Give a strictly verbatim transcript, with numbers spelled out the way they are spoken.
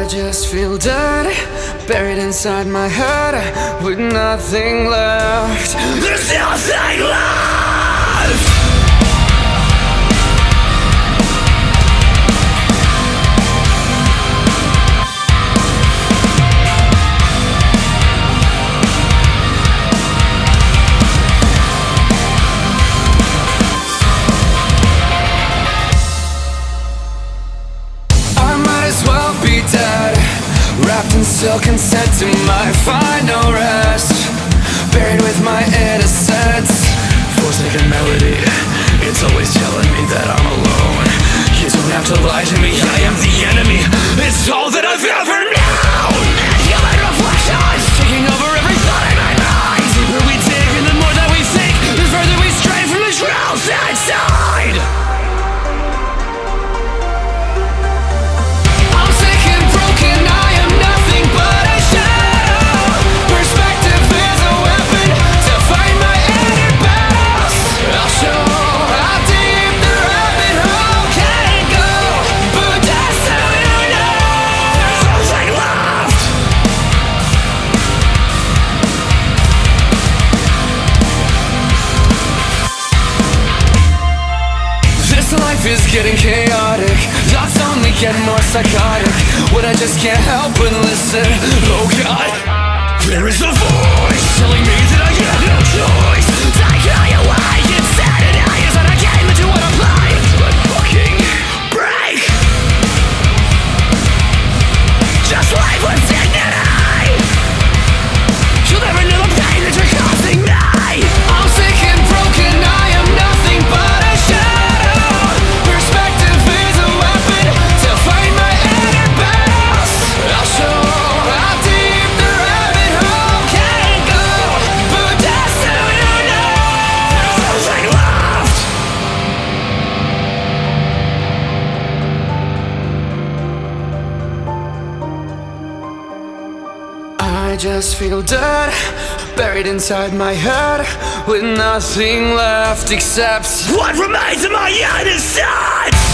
I just feel dead, buried inside my head, with nothing left. There's nothing left! Wrapped in silk and sent to my final rest, buried with my innocence. Forsaken melody, it's always telling me that I'm alone. You don't have to lie to me, I am the enemy. It's all that I've ever known. Human reflections taking over every thought in my mind. The deeper we dig and the more that we think, the further we stray from the truth inside. Life is getting chaotic, thoughts only get more psychotic, when I just can't help but listen. Oh God, there is a voice telling me that I have no choice. Take me away, insanity is not a game into what I'm playing. Let fucking break. Just live with dignity. You'll never know the pain that you're causing me. I'm sick and broken, I am nothing but a shadow. I just feel dead, buried inside my head, with nothing left except what remains of my innocence.